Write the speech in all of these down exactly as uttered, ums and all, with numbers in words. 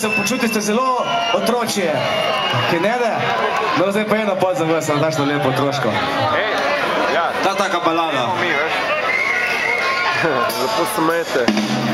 se počutite zelo otročje. Kaj ne da? No, zdaj pa eno pod za vas, ali daš to lepo otroško. Ta taka balada. Zato smete.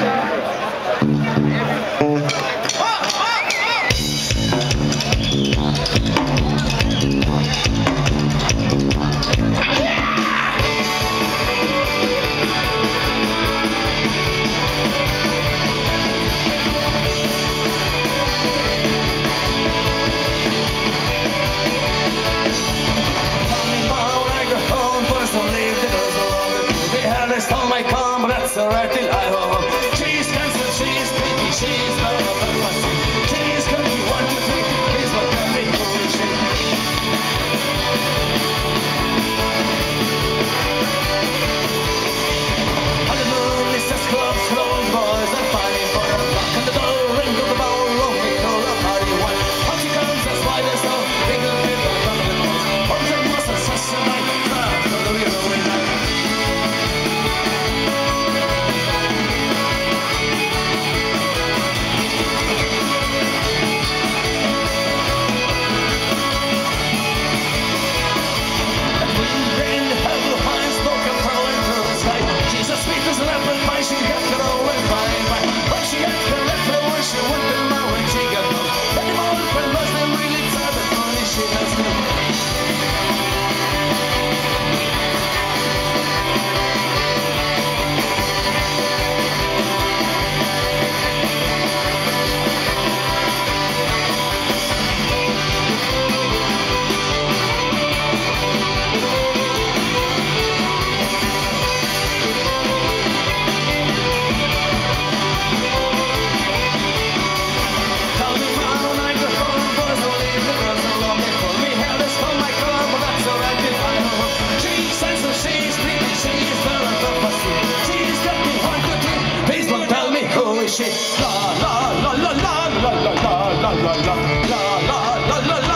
Stole my car, but that's alright till I home. Cheese, cancel, cheese, baby, cheese, no, no, no, no, cheese, can you one, two, three, please, what can we do? On the moon, it's just clubs, clothes, boys, and fighting for a rock. And the door, ring of the bell, rolling, roll up, party one. Out she comes, that's why there's no bigger kid than one of the boys. On the muscle, such a night, crowd, for the real winner. She got her own fine, but she got her red flower, she went to my when she got home. But the old friend was them really sad, but only she has no. She la la la la la la la la la la la la la la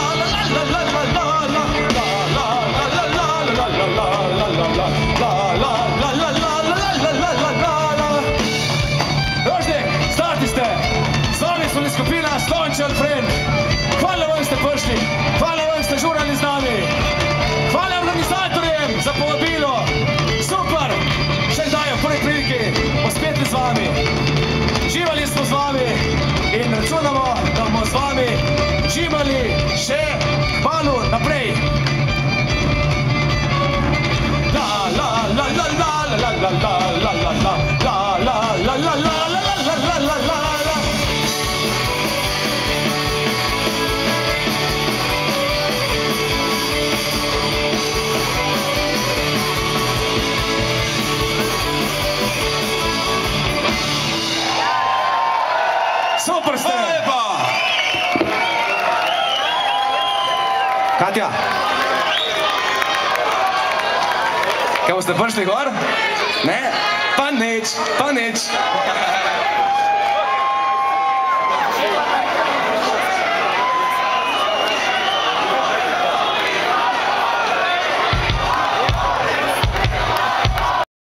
skupina Stončan Friend. Hvala vam ste prišli, hvala vam ste žurali z nami, hvala organizatorjem za povabilo. Super, še dajo prvi priliki pospeti z vami. Živali smo z vami in računamo, da bomo z vami živali še kmalu naprej. La la la la la la la la la la la la la la la la la la la. Super ste! Katja! Kaj boste prišli gor? Ne? Pa nič, pa nič.